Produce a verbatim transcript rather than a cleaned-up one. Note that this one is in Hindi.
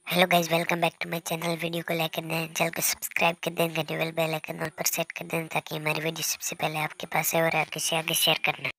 Hello guys, welcome back to my channel. Video को लाइक कर दें, चैनल को सब्सक्राइब कर दें, घंटे वाले बेल आइकन ऑल पर सेट कर दें ताकि हमारी वीडियो सबसे पहले आपके पास है और आप किसी आगे शेयर करना।